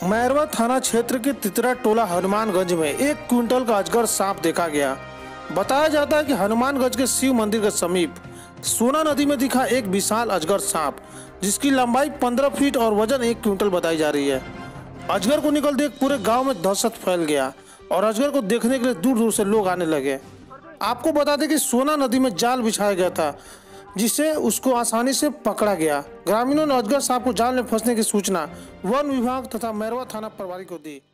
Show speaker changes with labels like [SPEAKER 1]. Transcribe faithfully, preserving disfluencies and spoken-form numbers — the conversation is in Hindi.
[SPEAKER 1] मैरवा थाना क्षेत्र के तितरा टोला हनुमानगंज में एक क्विंटल का अजगर सांप देखा गया। बताया जाता है कि हनुमानगंज के शिव मंदिर के समीप सोना नदी में दिखा एक विशाल अजगर सांप, जिसकी लंबाई पंद्रह फीट और वजन एक क्विंटल बताई जा रही है। अजगर को निकल देख पूरे गांव में दहशत फैल गया और अजगर को देखने के लिए दूर दूर से लोग आने लगे। आपको बता दें कि सोना नदी में जाल बिछाया गया था, जिससे उसको आसानी से पकड़ा गया। ग्रामीणों ने अजगर सांप को जाल में फंसने की सूचना वन विभाग तथा मैरवा थाना प्रभारी को दी।